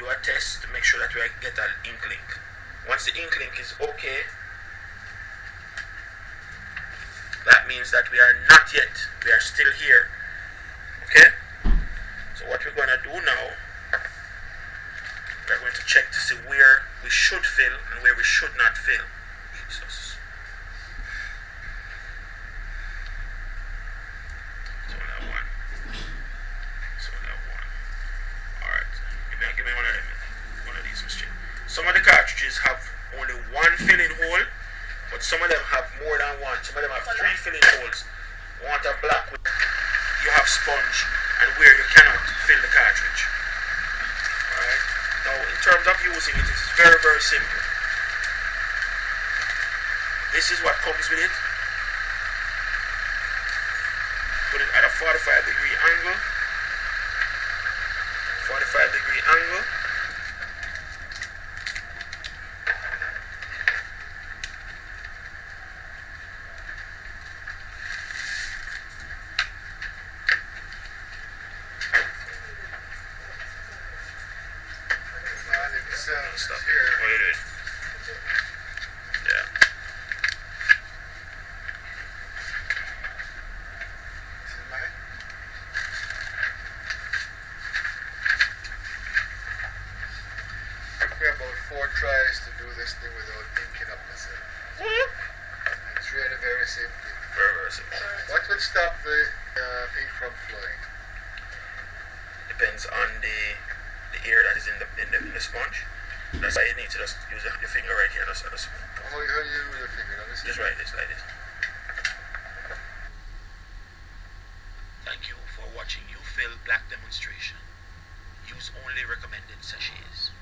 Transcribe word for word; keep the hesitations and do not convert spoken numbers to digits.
a test to make sure that we get an ink link. Once the ink link is okay, that means that we are not yet, we are still here. Okay? So what we're going to do now, we're going to check to see where we should fill and where we should not fill. Jesus. So that one. So that one. Alright. Give me, give me one of them. One of these machines. Some of the cartridges have only one filling hole, but some of them have more than one. Some of them have three filling holes. Want a black with, you have sponge, and where you cannot fill the cartridge. Alright. Now, in terms of using it, it is very, very simple. This is what comes with it. Put it at a forty-five degree angle. forty-five degree angle. Stop here. What are you doing? Yeah. This is mine. Took me about four tries to do this thing without thinking of myself. It's really very simple. Very, very simple. What would stop the uh, ink from flowing? Depends on the the air that is in the in the, in the sponge. That's why you need to just use your finger right here. Just, just, How do you use your finger? Let me see. just right this, like this. Thank you for watching U-Fill Black Demonstration. Use only recommended sachets.